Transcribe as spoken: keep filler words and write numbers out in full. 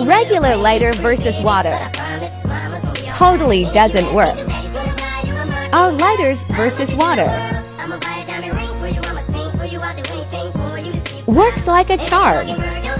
Regular lighter versus water. Totally doesn't work. Our lighters versus water. Works like a charm.